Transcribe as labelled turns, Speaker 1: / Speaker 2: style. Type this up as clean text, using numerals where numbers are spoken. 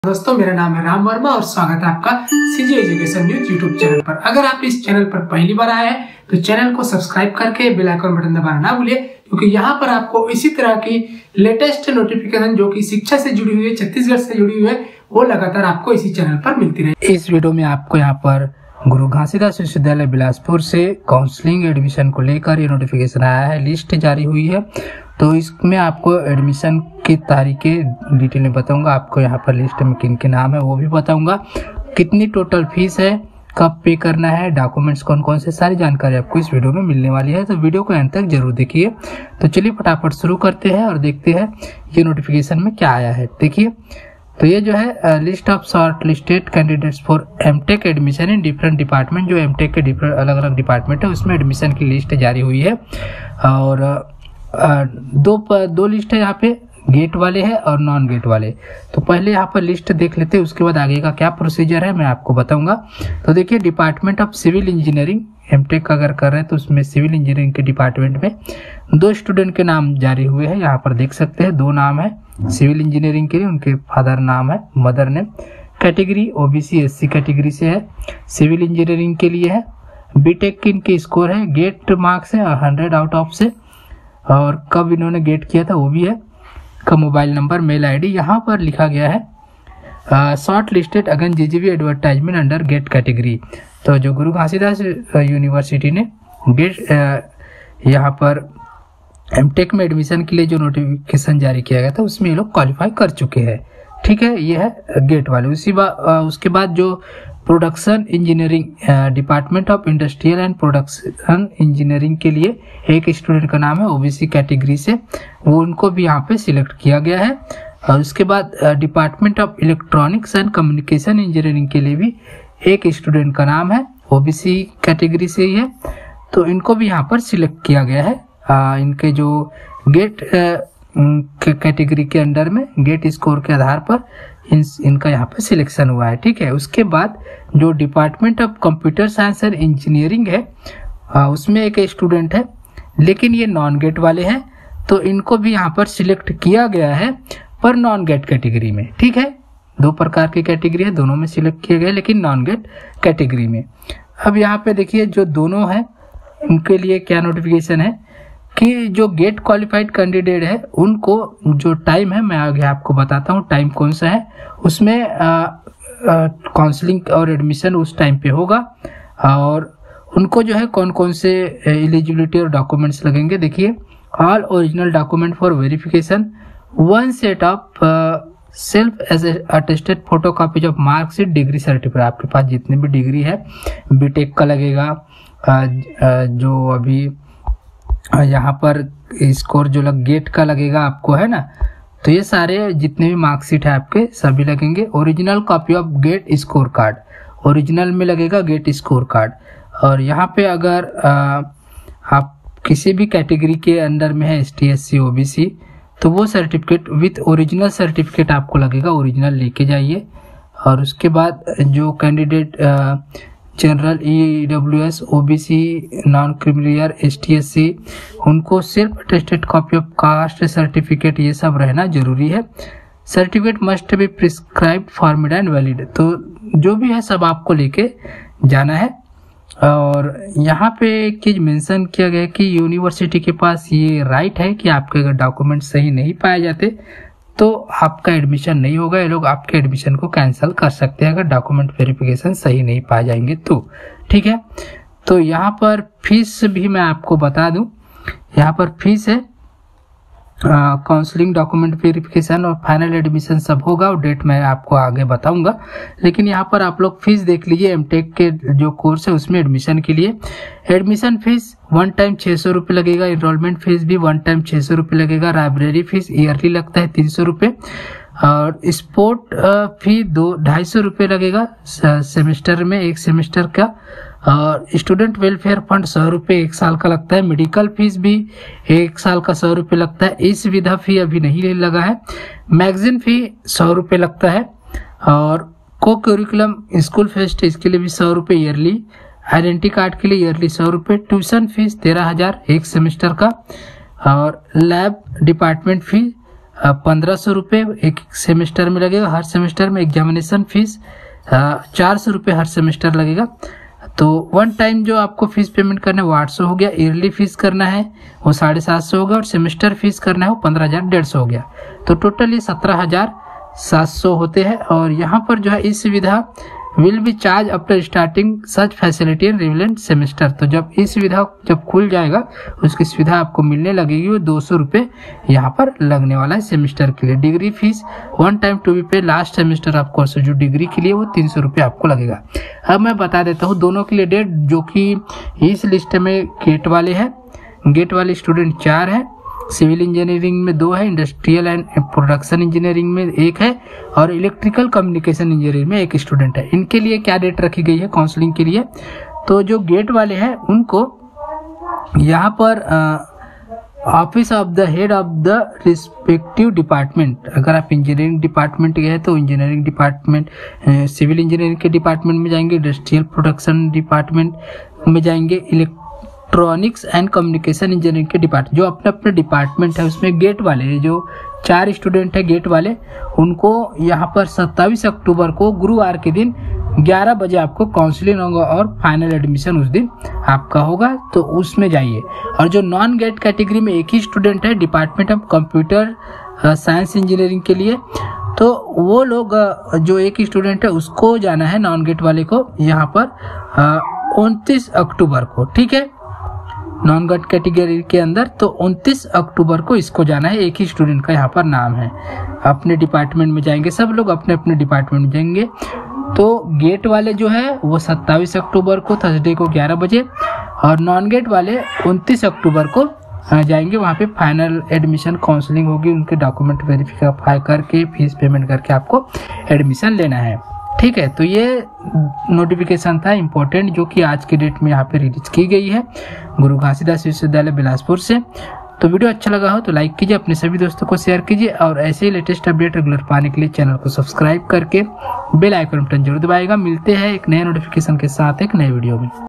Speaker 1: दोस्तों, मेरा नाम है राम वर्मा और स्वागत है आपका CG education news YouTube channel पर। अगर आप इस चैनल पर पहली बार आए हैं तो चैनल को सब्सक्राइब करके बेल आइकन बटन दबाना ना भूलिए, क्योंकि यहाँ पर आपको इसी तरह की लेटेस्ट नोटिफिकेशन जो कि शिक्षा से जुड़ी हुई है, छत्तीसगढ़ से जुड़ी हुई है, वो लगातार आपको इसी चैनल पर मिलती रहे। इस वीडियो में आपको यहाँ पर गुरु घासीदास विश्वविद्यालय बिलासपुर से काउंसलिंग एडमिशन को लेकर ये नोटिफिकेशन आया है, लिस्ट जारी हुई है। तो इसमें आपको एडमिशन की तारीखें डिटेल में बताऊंगा, आपको यहाँ पर लिस्ट में किन के नाम है वो भी बताऊंगा, कितनी टोटल फीस है, कब पे करना है, डॉक्यूमेंट्स कौन कौन से, सारी जानकारी आपको इस वीडियो में मिलने वाली है। तो वीडियो को अंत तक जरूर देखिए। तो चलिए फटाफट शुरू करते हैं और देखते हैं ये नोटिफिकेशन में क्या आया है। देखिए, तो ये जो है list of shortlisted candidates for MTech admission in different department, जो एमटेक के डिफरेंट अलग अलग डिपार्टमेंट है उसमें एडमिशन की लिस्ट जारी हुई है। और दो लिस्ट है यहाँ पे, गेट वाले हैं और नॉन गेट वाले। तो पहले यहाँ पर लिस्ट देख लेते हैं, उसके बाद आगे का क्या प्रोसीजर है मैं आपको बताऊंगा। तो देखिए, department of civil engineering MTech अगर कर रहे हैं तो उसमें सिविल इंजीनियरिंग के डिपार्टमेंट में 2 स्टूडेंट के नाम जारी हुए हैं। यहाँ पर देख सकते हैं 2 नाम है सिविल इंजीनियरिंग के लिए, उनके फादर नाम है, mother name. Category OBC SC category से है, सिविल इंजीनियरिंग के लिए है। बीटेक की इनके स्कोर है, गेट मार्क्स है 100 आउट ऑफ से, और कब इन्होंने गेट किया था वो भी है, का मोबाइल नंबर, मेल आईडी। यहाँ पर लिखा गया है shortlisted again GGV advertisement under GATE category. तो जो गुरु घासीदास यूनिवर्सिटी ने गेट यहाँ पर एमटेक में एडमिशन के लिए जो नोटिफिकेशन जारी किया गया था उसमें ये लोग क्वालिफाई कर चुके हैं। ठीक है, ये है गेट वाले। उसके बाद जो production engineering department of industrial and production engineering के लिए एक स्टूडेंट का नाम है ओबीसी कैटेगरी से, वो उनको भी यहाँ पे सिलेक्ट किया गया है। और उसके बाद department of electronics and communication engineering के लिए भी एक स्टूडेंट का नाम है, ओबीसी कैटेगरी से ही है, तो इनको भी यहाँ पर सिलेक्ट किया गया है। इनके जो गेट कैटेगरी के अंडर में गेट स्कोर के आधार पर इनका यहाँ पर सिलेक्शन हुआ है। ठीक है, उसके बाद जो department of computer science and engineering है उसमें एक स्टूडेंट है, लेकिन ये नॉन गेट वाले हैं, तो इनको भी यहाँ पर सिलेक्ट किया गया है पर नॉन गेट कैटेगरी में। ठीक है, 2 प्रकार की कैटेगरी है, दोनों में सिलेक्ट किए गए लेकिन नॉन गेट कैटेगरी में। अब यहाँ पे देखिए, जो दोनों है उनके लिए क्या नोटिफिकेशन है कि जो गेट क्वालिफाइड कैंडिडेट है उनको जो टाइम है मैं आगे आपको बताता हूँ टाइम कौन सा है। उसमें काउंसलिंग और एडमिशन उस टाइम पे होगा, और उनको जो है कौन कौन से एलिजिबिलिटी और डॉक्यूमेंट्स लगेंगे। देखिए, all original document for verification, 1 set of self attested photocopies of marksheet, degree certificate, आपके पास जितनी भी डिग्री है, बीटेक का लगेगा, जो अभी यहाँ पर स्कोर जो गेट का लगेगा आपको, है ना, तो ये सारे जितने भी मार्कशीट है आपके सभी लगेंगे। Original copy of GATE score card, original में लगेगा गेट स्कोर कार्ड। और यहाँ पे अगर आप किसी भी कैटेगरी के अंडर में है, एसटी एससी ओबीसी, तो वो सर्टिफिकेट विथ ओरिजिनल सर्टिफिकेट आपको लगेगा, ओरिजिनल लेके जाइए। और उसके बाद जो candidate general EWS OBC non creamy layer ST SC, उनको सिर्फ attested copy of caste certificate ये सब रहना जरूरी है। Certificate must be prescribed format and valid, तो जो भी है सब आपको लेके जाना है। और यहाँ पे एक चीज मेंशन किया गया है कि यूनिवर्सिटी के पास ये राइट है कि आपके अगर डॉक्यूमेंट सही नहीं पाए जाते तो आपका एडमिशन नहीं होगा, ये लोग आपके एडमिशन को कैंसिल कर सकते हैं अगर डॉक्यूमेंट वेरिफिकेशन सही नहीं पाए जाएंगे तो। ठीक है, तो यहाँ पर फीस भी मैं आपको बता दूं, यहाँ पर फीस है काउंसलिंग, डॉक्यूमेंट वेरिफिकेशन और फाइनल एडमिशन सब होगा, और डेट मैं आपको आगे बताऊंगा। लेकिन यहाँ पर आप लोग फीस देख लीजिए, एमटेक के जो कोर्स है उसमें एडमिशन के लिए एडमिशन फीस 1 टाइम 600 रुपये लगेगा, एनरोलमेंट फीस भी 1 टाइम 600 रुपये लगेगा, लाइब्रेरी फीस ईयरली लगता है 300 रुपये, और स्पोर्ट फी 250 रुपये लगेगा सेमेस्टर में, 1 सेमेस्टर का। और स्टूडेंट वेलफेयर फंड 100 रुपये 1 साल का लगता है। मेडिकल फीस भी 1 साल का 100 रुपये लगता है। इस विधा फी अभी नहीं लगा है। मैगजीन फी 100 रुपये लगता है, और को करिकुलम स्कूल फेस्ट इसके लिए भी 100 रुपये ईयरली, आइडेंटिटी कार्ड के लिए ईयरली 100 रुपये, ट्यूशन फीस 13,000 1 सेमेस्टर का, और लैब डिपार्टमेंट फी
Speaker 2: 1500 रुपये एक सेमेस्टर में लगेगा। हर सेमेस्टर में एग्जामिनेशन फीस 400 रुपये हर सेमेस्टर लगेगा। तो वन टाइम जो आपको फीस पेमेंट करना है वो 800 हो गया। ईयरली फीस करना है वो 750 होगा और सेमेस्टर फीस करना है वो 15,150 हो गया। तो टोटल ये 17,700 होते हैं। और यहाँ पर जो है इस सुविधा will be charge after starting such facility and relevant semester. तो जब ये सुविधा जब खुल जाएगा उसकी सुविधा आपको मिलने लगेगी, वो 200 रुपये यहाँ पर लगने वाला है सेमेस्टर के लिए। Degree fees one time to be pay last semester of course जो डिग्री के लिए वो 300 रुपये आपको लगेगा। अब मैं बता देता हूँ दोनों के लिए डेट, जो कि इस लिस्ट में गेट वाले हैं। गेट वाले स्टूडेंट 4 है, सिविल इंजीनियरिंग में 2 है, इंडस्ट्रियल एंड प्रोडक्शन इंजीनियरिंग में 1 है और इलेक्ट्रिकल कम्युनिकेशन इंजीनियरिंग में 1 स्टूडेंट है। इनके लिए क्या डेट रखी गई है काउंसलिंग के लिए? तो जो गेट वाले हैं उनको यहाँ पर office of the head of the respective department, अगर आप इंजीनियरिंग डिपार्टमेंट गए तो इंजीनियरिंग डिपार्टमेंट, सिविल इंजीनियरिंग के डिपार्टमेंट में जाएंगे, इंडस्ट्रियल प्रोडक्शन डिपार्टमेंट में जाएंगे, इलेक्ट्रॉनिक्स एंड कम्युनिकेशन इंजीनियरिंग के डिपार्टमेंट, जो अपने अपने डिपार्टमेंट है उसमें गेट वाले जो 4 स्टूडेंट है गेट वाले, उनको यहाँ पर 27 अक्टूबर को गुरुवार के दिन 11 बजे आपको काउंसलिंग होगा और फाइनल एडमिशन उस दिन आपका होगा, तो उसमें जाइए। और जो नॉन गेट कैटेगरी में 1 ही स्टूडेंट है department of computer science engineering के लिए, तो वो लोग जो 1 स्टूडेंट है उसको जाना है नॉन गेट वाले को यहाँ पर 29 अक्टूबर को, ठीक है, नॉन गेट कैटेगरी के अंदर। तो 29 अक्टूबर को इसको जाना है। 1 ही स्टूडेंट का यहाँ पर नाम है। अपने डिपार्टमेंट में जाएंगे, सब लोग अपने अपने डिपार्टमेंट में जाएंगे। तो गेट वाले जो है वो 27 अक्टूबर को थर्सडे को 11 बजे और नॉन गेट वाले 29 अक्टूबर को जाएंगे। वहाँ पे फाइनल एडमिशन काउंसलिंग होगी, उनके डॉक्यूमेंट वेरीफाई करके फीस पेमेंट करके आपको एडमिशन लेना है, ठीक है। तो ये नोटिफिकेशन था इम्पोर्टेंट जो कि आज के डेट में यहाँ पे रिलीज की गई है गुरु घासीदास विश्वविद्यालय बिलासपुर से। तो वीडियो अच्छा लगा हो तो लाइक कीजिए, अपने सभी दोस्तों को शेयर कीजिए और ऐसे ही लेटेस्ट अपडेट रेगुलर पाने के लिए चैनल को सब्सक्राइब करके बेल आइकन बटन जरूर दबाएगा। मिलते हैं एक नए नोटिफिकेशन के साथ एक नए वीडियो में।